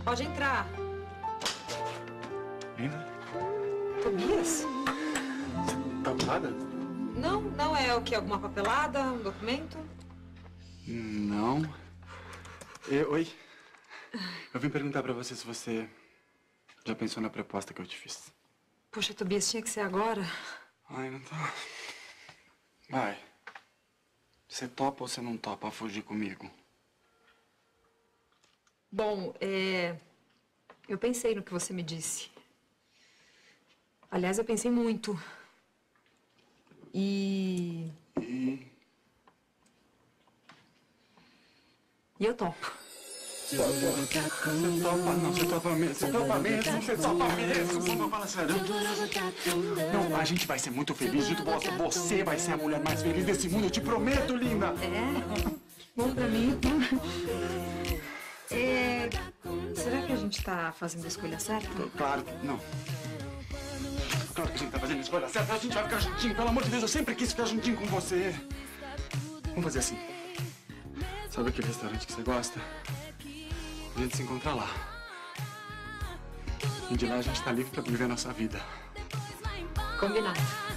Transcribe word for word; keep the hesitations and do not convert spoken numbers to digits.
Pode entrar. Linda? Tobias? Você tá arrumada? Não, não é o que? Alguma papelada, um documento? Não. E, oi. Eu vim perguntar pra você se você já pensou na proposta que eu te fiz. Poxa, Tobias, tinha que ser agora. Ai, não tá. Vai. Você topa ou você não topa fugir comigo? Bom, é... eu pensei no que você me disse. Aliás, eu pensei muito. E... E... E eu topo. Você topa, não, você topa mesmo, você topa mesmo, você topa mesmo, vamos falar sério. Não, a gente vai ser muito feliz junto, você vai ser a mulher mais feliz desse mundo, eu te prometo, linda. É? Bom pra mim. É... Será que a gente tá fazendo a escolha certa? Claro que não. Claro que a gente tá fazendo a escolha certa, a gente vai ficar juntinho, pelo amor de Deus, eu sempre quis ficar juntinho com você. Vamos fazer assim. Sabe aquele restaurante que você gosta? A gente se encontra lá. E de lá a gente tá livre pra viver a nossa vida. Combinado.